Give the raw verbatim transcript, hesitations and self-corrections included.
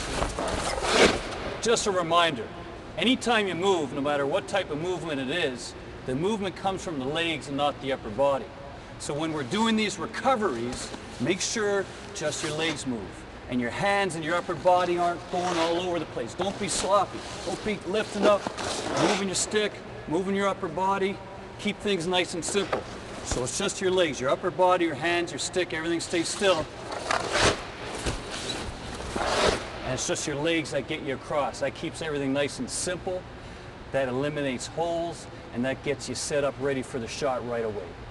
Just a reminder, anytime you move, no matter what type of movement it is, the movement comes from the legs and not the upper body. So when we're doing these recoveries, make sure just your legs move. And your hands and your upper body aren't going all over the place. Don't be sloppy. Don't be lifting up, moving your stick, moving your upper body. Keep things nice and simple. So it's just your legs, your upper body, your hands, your stick, everything stays still. And it's just your legs that get you across. That keeps everything nice and simple. That eliminates holes, and that gets you set up ready for the shot right away.